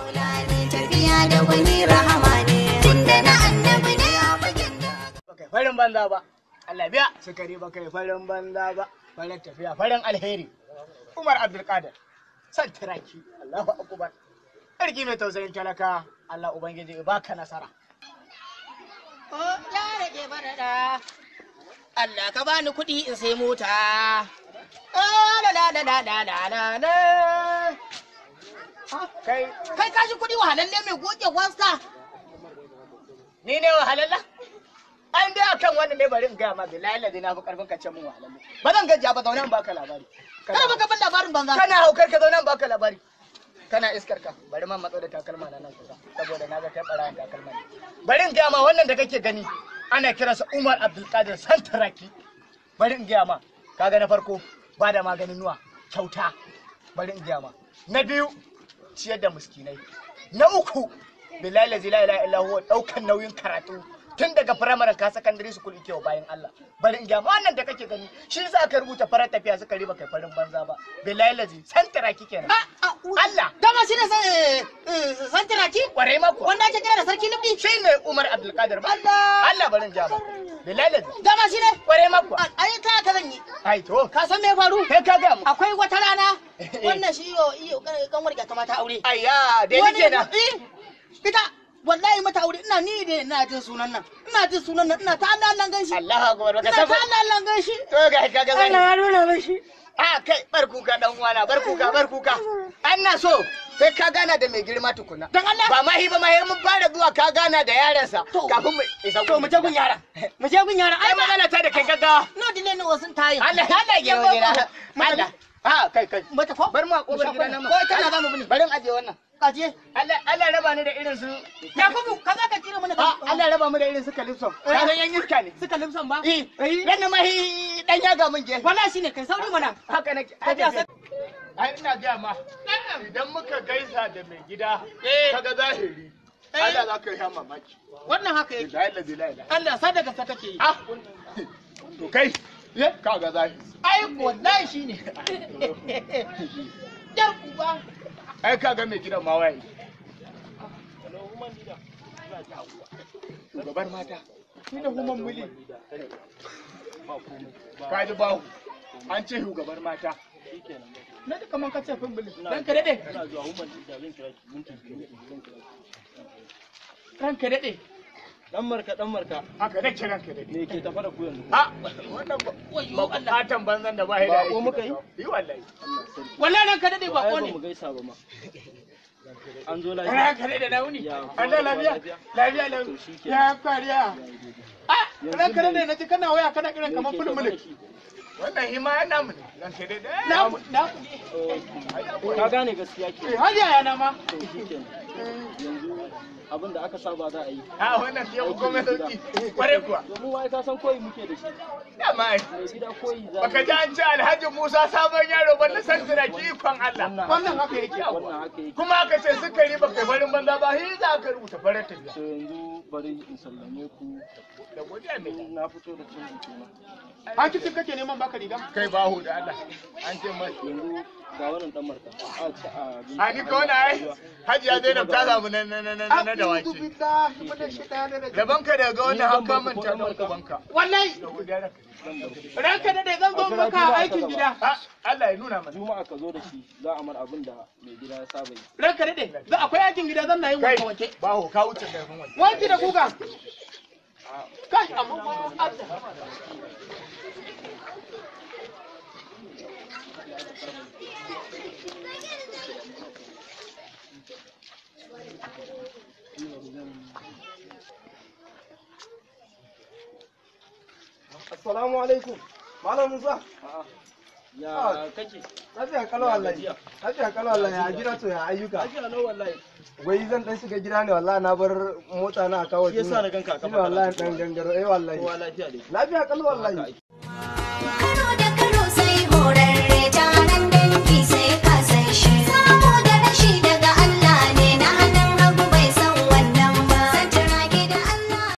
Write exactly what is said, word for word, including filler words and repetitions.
tafiya da wani rahama ne tunda na annabi ne a fagen da kai farin banza ba Allah biya sukari ba kai farin banza ba farin tafiya farin alheri Umar Abdulkadir san tiraki Allahu akbar sarki mai tausayin talaka Allah ubangiji ya baka nasara o ya rage barada Allah ka bani kuɗi in sai mota oh la la la la la la kai kai kashi kuɗi wahalalle mai goge wasta ni ne wahalalla an dai akan wannan ne bari in ga ma billahi ladai na fi karfin ka ce mun wahalalle ba zan gajiya ba zauna in baka labari kada baka ban labarin banza kana haukar ka zauna in baka labari kana iskar ka bari man matso da takalma na nan kusa saboda naga kai barayan takalma ne bari in ga ma wannan da kake gani ana kiransa Umar Abdulkadir Santaraki bari in ga ma kaga na farko ba da maganin nuwa kyauta bari in ga ma na biyu ciyar da miskinai na uku billahi la ilaha illa huwa daukan nauyin karatu tun daga firamare ka secondary school yake wa bayan Allah bari in ga wannan da kake gani shi yasa aka rubuta farar tafiya suka riba kai farin banza ba billahi lazi santaraki kenan Allah dama shi ne santaraki kwarai mako wanda ake kira da sarki nufi shi ne Umar Abdulkadir ba Allah Allah barin ja ba billahi lazi dama shi ne kwarai mako ai ta ka zan yi ai to ka san me ya faru kai ka ga mu akwai wata rana wannan shi yo iyo kan warga ta mata aure ayya dai nake na ita wallahi mata aure ina ni ne ina jin sunan nan ina jin sunan nan ina ta Allah Allah ganshi Allahu akbar ka ina ta Allah Allah ganshi to ga ka ga zai Allah ya nuna mishi a kai bar kuka dan uwana bar kuka bar kuka ana so sai ka gana da mai girma tukuna dan Allah ba mahi ba mahi mun fara zuwa ka gana da yaransa kafin mu isa to mu je gun yara mu je gun yara ai magana ta da kai gaggawa no dile ne wasun tayi Allah Allah ya gida Allah a kai kai mata ko bar mu a kofar gidan nan ko kana za mu bini barin aje wannan kaje Allah Allah raba ni da irin su ya kubu kaza ka tira mana Allah raba mu da irin su kalipson ka san yan iska ne suka limsan ba eh dan mahi dan ya ga mun je wallahi shine kai sauri mana haka nake ai ina ga ma idan muka gaisa da mai gida kaga zahiri Allah za ka yi mamaki wannan haka yake Allah sadaka ta kake yi ah to kai kaga zahiri ai wallahi shine yar uba ai kaga mai gidan ma waye shugabar mata shi ne human muli ka ji bahu an ce shugabar mata na ji kaman ka ce fin muli dan ka dade ranka dade dan marka dan marka haka da kiran ka dade me ke tafa da ku yanzu a wannan ba bukatan banzan da ba shi da ko muka yi yi wallahi wallahi ranka dade ba ko ne mu gaisa ba ma an zo lafiya ranka dade da wuni an da lafiya lafiya lafiya ya kwariya a ranka dade na ji kana waya kana kiran kaman fulmuli wannan hima yana mu ranka dade na na ka gane gaskiya ke har yaya na ma to shikenan yanzu abin da aka saba za a yi a wannan fiye komai sauki kware kuwa domin wai ka san koyi muke da shi dama mai gida koyi za baka ji an ce Alhaji Musa sabon yaro banda san ki ikon Allah wannan haka yake wannan haka yake kuma aka ce sukari baka farin banza ba shi za ka rubuta farar tafiya to yanzu bari in sallame ku da godiya mai na fito da cin kenan hakiki kake neman baka riga kai bahu da Allah an ce mai yanzu ga wannan dan marka a ni ko na ai Hajiya Zainab ta samu na na na na da wake daban ka daga wannan haka manta da banka wallahi ranka dade zan zo maka aikin gida Allah ya nuna mana juma'a ka zo da shi za a mar abin da mai gida ya saba yi ranka dade za akwai aikin gida zan na yin wanke wanke baho ka wuce da wanke wanki da kuka kai amma Allah Assalamu alaikum. Malam Musa. ya kake Lafiya kalau wallahi. Lafiya kalau wallahi. Ya gida to ya ayyuka. lafiya lau wallahi Wai zan dan shiga gida ne wallahi na bar mota na a kawo. shi yasa na ganka a kafa wallahi dan gangaro eh wallahi. kowa lafiya dai Lafiya kalau wallahi. Kano da